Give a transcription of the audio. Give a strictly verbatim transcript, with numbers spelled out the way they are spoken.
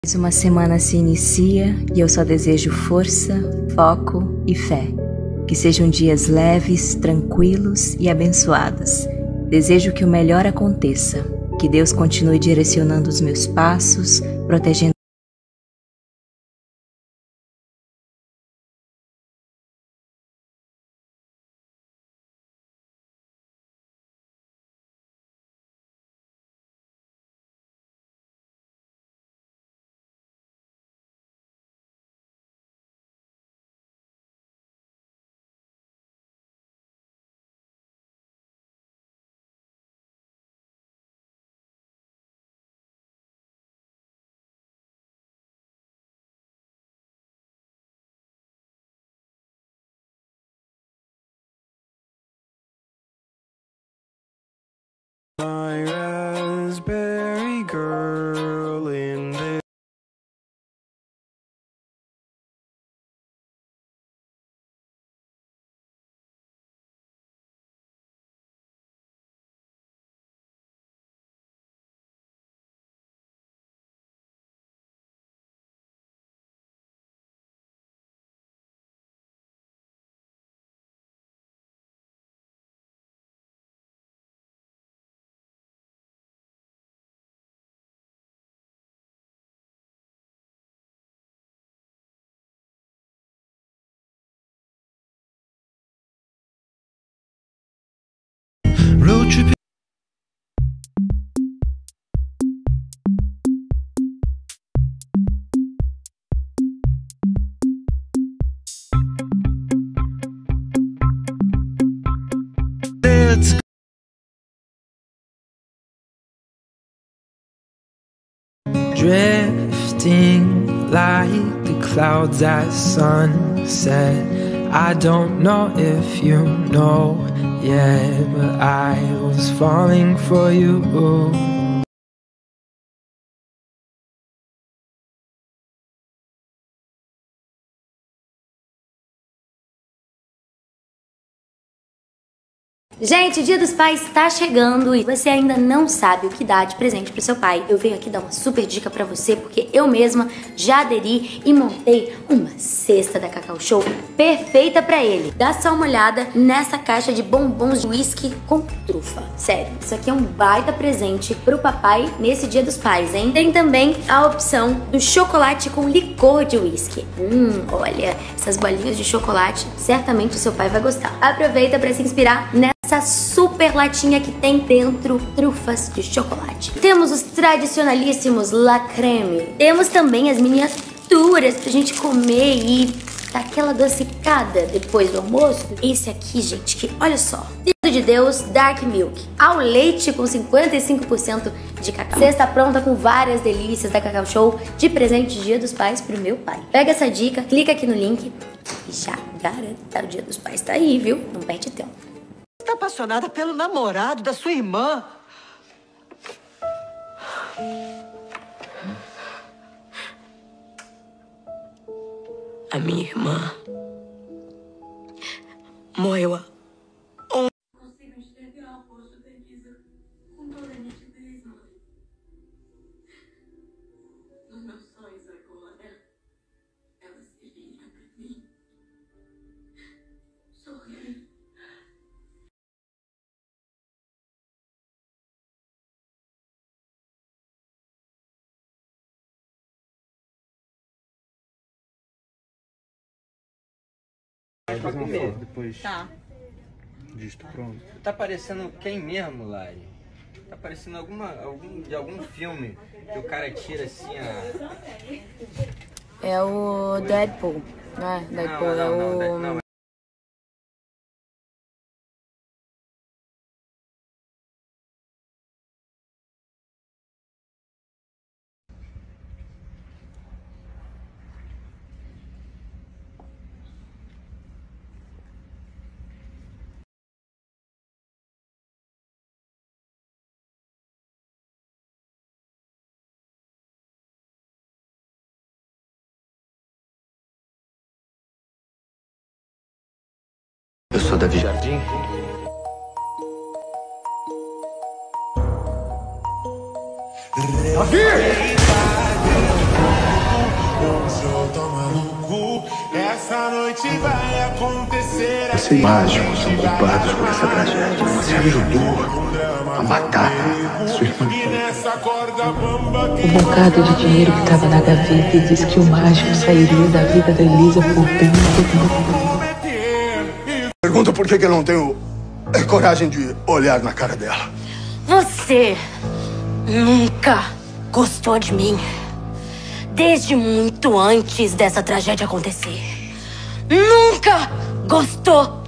Mais uma semana se inicia e eu só desejo força, foco e fé. Que sejam dias leves, tranquilos e abençoados. Desejo que o melhor aconteça. Que Deus continue direcionando os meus passos, protegendo My raspberry girl in there. Road trip. Let's go. Drifting like the clouds at sunset. I don't know if you know yet, but I was falling for you. Gente, o Dia dos Pais está chegando e você ainda não sabe o que dar de presente pro seu pai. Eu venho aqui dar uma super dica pra você, porque eu mesma já aderi e montei uma cesta da Cacau Show perfeita pra ele. Dá só uma olhada nessa caixa de bombons de whisky com trufa. Sério, isso aqui é um baita presente pro papai nesse Dia dos Pais, hein? Tem também a opção do chocolate com licor de whisky. Hum, olha, essas bolinhas de chocolate, certamente o seu pai vai gostar. Aproveita pra se inspirar nessa essa super latinha que tem dentro trufas de chocolate. Temos os tradicionalíssimos La Creme. Temos também as miniaturas pra gente comer e dar aquela adocicada depois do almoço. Esse aqui, gente, que olha só. Dedo de Deus Dark Milk. Ao leite com cinquenta e cinco por cento de cacau. Cesta pronta com várias delícias da Cacau Show de presente de Dia dos Pais pro meu pai. Pega essa dica, clica aqui no link e já garanta. O Dia dos Pais tá aí, viu? Não perde tempo. Está apaixonada pelo namorado da sua irmã. A minha irmã morreu há Consigo enxergar o rosto da Elisa com toda a nitidez, mãe. Nos meus sonhos agora, ela se vira pra mim, sorri. Pra comer depois. Tá. Disto pronto. Tá parecendo quem mesmo, Lari? Tá parecendo alguma, algum, de algum filme que o cara tira assim a... É o Deadpool, né? Deadpool não, não, é não, o... não, não. Eu sou Davi Jardim. Davi! Você e mágicos são culpados por essa tragédia. Você ajudou a matar sua irmã. O bocado de dinheiro que estava na gaveta e disse que o mágico sairia da vida da Elisa por bem pouco. Pergunta por que que eu não tenho coragem de olhar na cara dela. Você nunca gostou de mim. Desde muito antes dessa tragédia acontecer. Nunca gostou